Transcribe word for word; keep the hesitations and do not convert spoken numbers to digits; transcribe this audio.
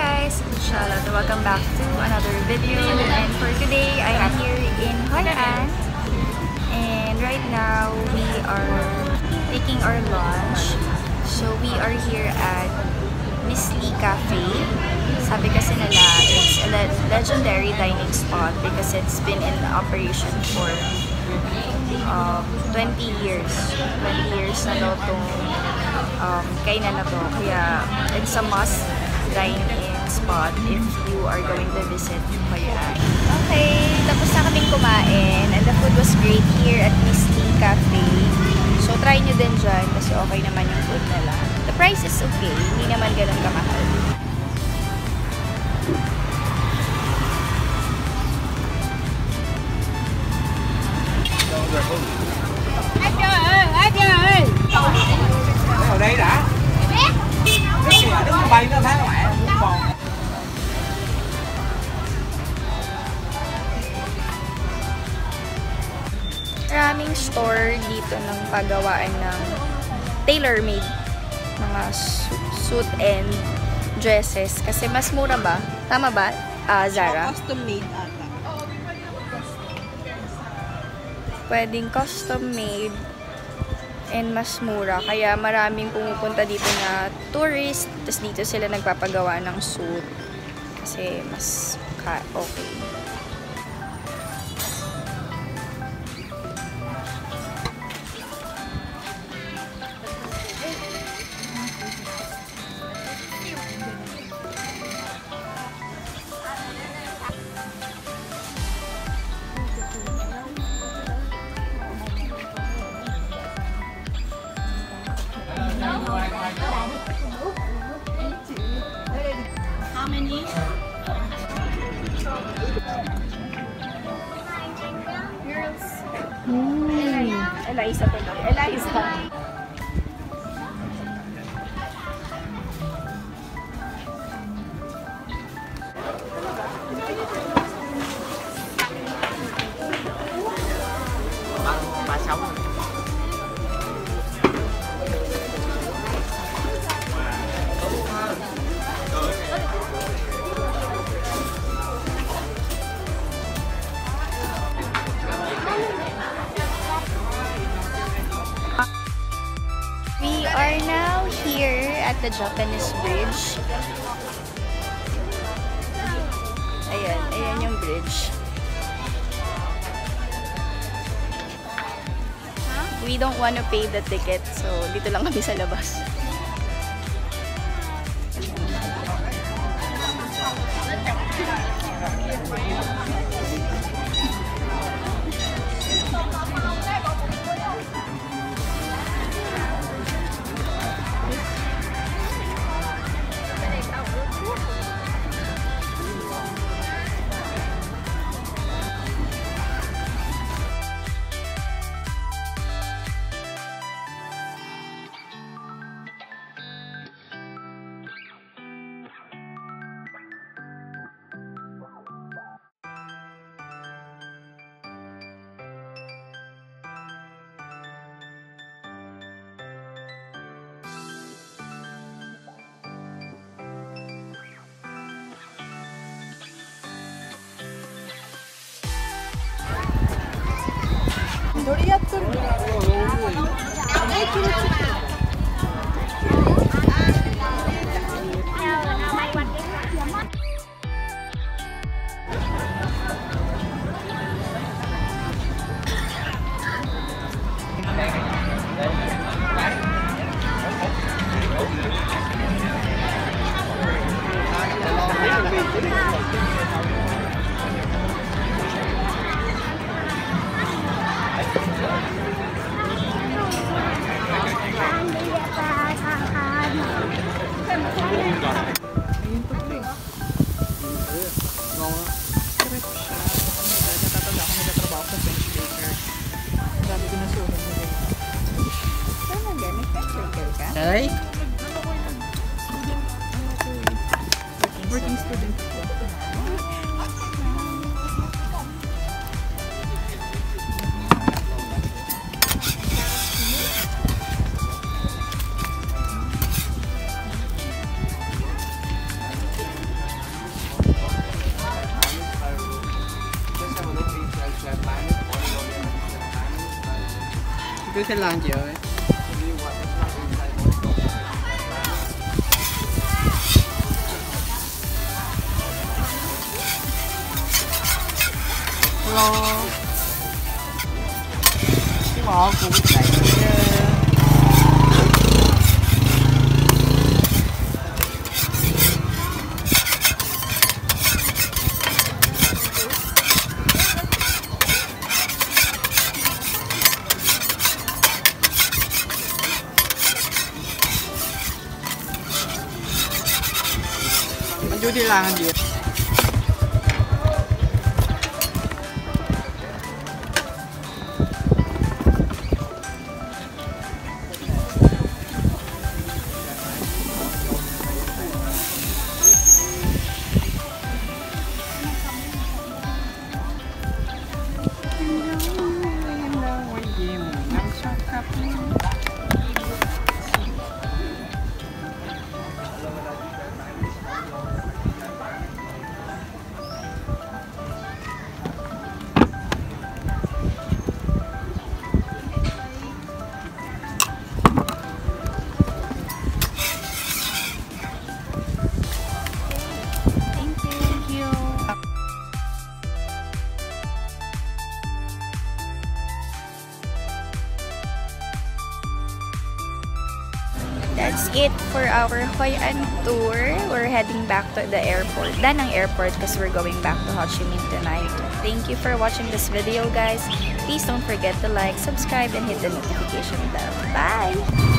guys, it's Charlotte. Welcome back to another video, and for today I am here in Hoi An, and right now we are taking our lunch. So we are here at Miss Lee Cafe. Sabi kasi nila, it's a le legendary dining spot because it's been in operation for um, twenty years. twenty years na daw itong um, kainan na to. Kaya it's a must dine-in spot if you are going to visit Hoi An. Okay, tapos na kaming kumain and the food was great here at Miss Lee Cafe. So try nyo din dyan kasi okay naman yung food nila. The price is okay, hindi naman ganun kamahal. Ai chơi ơi, ai chơi ơi. Ở đây đã. Cái kìa đứng bay nó thấy mẹ. Maraming store dito ng paggawaan ng tailor-made mga suit and dresses kasi mas mura ba? Tama ba, uh, Zara? Custom made ata. Pwedeng custom made and mas mura. Kaya maraming pumupunta dito na tourist. Tapos dito sila nagpapagawa ng suit. Kasi mas okay. How many? Girls. Mm. Eliza to lang. Eliza. Ba sáu. We are now here at the Japanese Bridge. Ayan, ayan yung bridge. We don't want to pay the ticket, so dito lang kami sa labas. Dori yattoru no? Eh, kiri-kiri. Đấy. Working student. chú sẽ làm chị ơi. Hello. Cái bò cũng chạy chứ. Anh chú đi làm gì? That's it for our Hoi An tour. We're heading back to the airport. Danang Airport because we're going back to Ho Chi Minh tonight. Thank you for watching this video, guys. Please don't forget to like, subscribe, and hit the notification bell. Bye!